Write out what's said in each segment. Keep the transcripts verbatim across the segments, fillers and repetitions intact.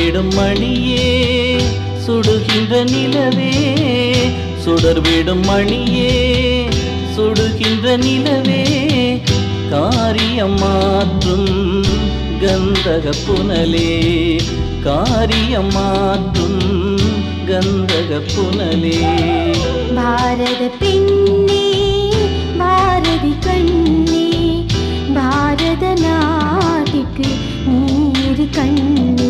சுடர்விடும் மணியே சுடுகின்ற நிலவே சுடர்விடும் மணியே சுடுகின்ற நிலவே காரியம் மாற்றும் கந்தக புனலே காரியம் மாற்றும் கந்தக புனலே பாரத பெண்ணே பாரதி கண்ணே பாரத நாட்டுக்கு நீர் கண்ணே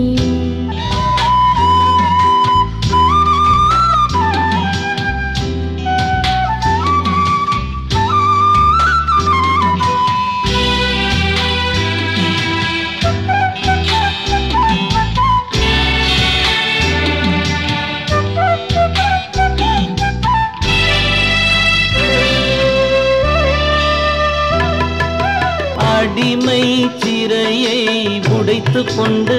அடிமை சிறையை உடைத்துக் கொண்டு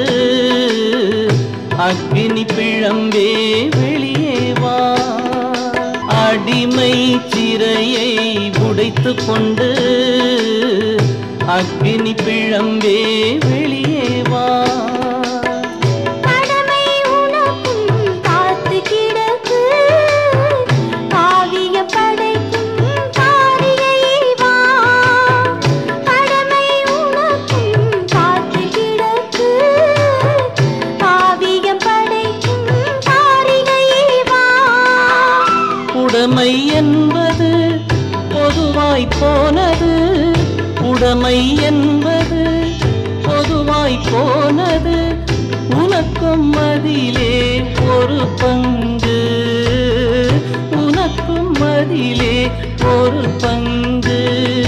அக்னி பிழம்பே வெளியே வா அடிமை சிறையை உடைத்துக் கொண்டு அக்னி பிழம்பே வெளியே வா உடைமை என்பது பொதுவாய் போனது உடைமை என்பது பொதுவாய் போனது உனக்கும் அதிலே ஒரு பங்கு உனக்கும் அதிலே ஒரு பங்கு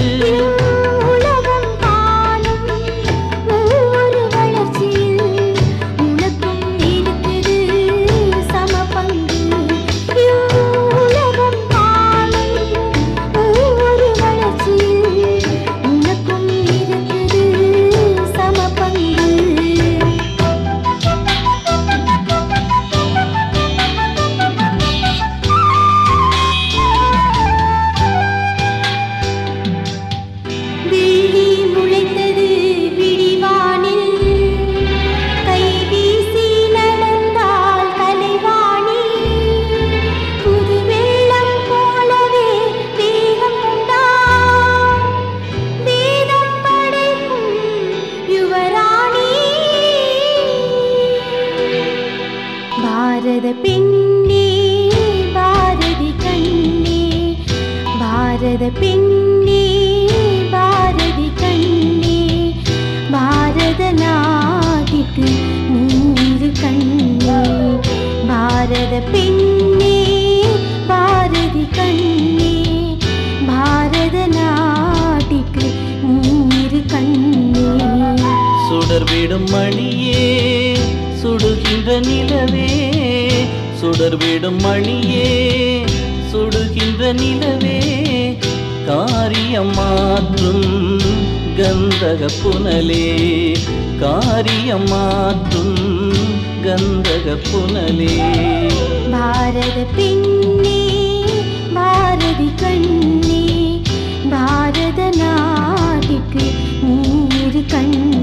பாரத பெண்ணே பாரதி கண்ணே பாரத பெண்ணே பாரதி கண்ணே பாரத நாட்டுக்கு நீர் கண்ணே பாரத பெண்ணே பாரதி கண்ணே பாரத நாட்டுக்கு நீர் கண்ணே சுடர்விடும் மணியே சுடுகின்ற நிலவே சுடர்விடும் மணியே சுடுகின்ற நிலவே காரியம் மாற்றும் கந்தக புனலே காரியம் மாற்றும் கந்தக புனலே பாரத பெண்ணே பாரதி கண்ணே பாரத நாட்டுக்கு நீர் கண்ணே